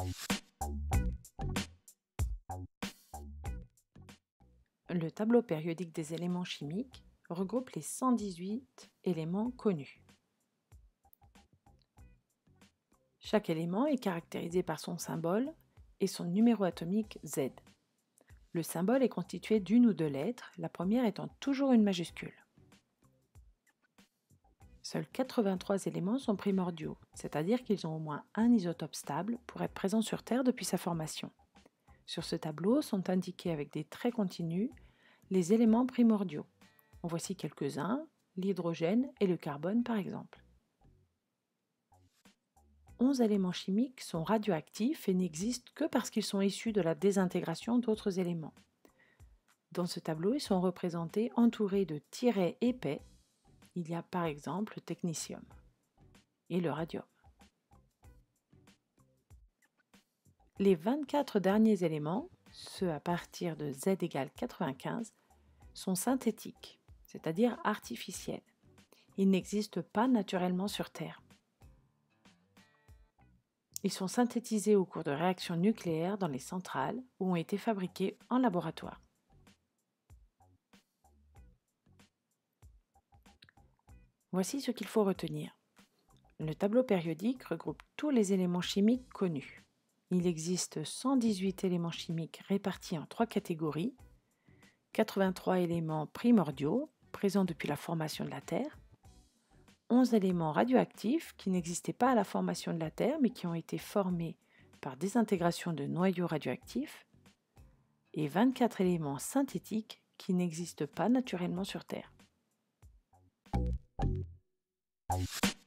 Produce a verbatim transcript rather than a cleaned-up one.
Le tableau périodique des éléments chimiques regroupe les cent dix-huit éléments connus. Chaque élément est caractérisé par son symbole et son numéro atomique Z. Le symbole est constitué d'une ou deux lettres, la première étant toujours une majuscule. Seuls quatre-vingt-trois éléments sont primordiaux, c'est-à-dire qu'ils ont au moins un isotope stable pour être présents sur Terre depuis sa formation. Sur ce tableau sont indiqués avec des traits continus les éléments primordiaux. En voici quelques-uns, l'hydrogène et le carbone par exemple. onze éléments chimiques sont radioactifs et n'existent que parce qu'ils sont issus de la désintégration d'autres éléments. Dans ce tableau, ils sont représentés entourés de tirets épais. Il y a par exemple le technetium et le radium. Les vingt-quatre derniers éléments, ceux à partir de Z égale quatre-vingt-quinze, sont synthétiques, c'est-à-dire artificiels. Ils n'existent pas naturellement sur Terre. Ils sont synthétisés au cours de réactions nucléaires dans les centrales ou ont été fabriqués en laboratoire. Voici ce qu'il faut retenir. Le tableau périodique regroupe tous les éléments chimiques connus. Il existe cent dix-huit éléments chimiques répartis en trois catégories, quatre-vingt-trois éléments primordiaux présents depuis la formation de la Terre, onze éléments radioactifs qui n'existaient pas à la formation de la Terre mais qui ont été formés par désintégration de noyaux radioactifs, et vingt-quatre éléments synthétiques qui n'existent pas naturellement sur Terre.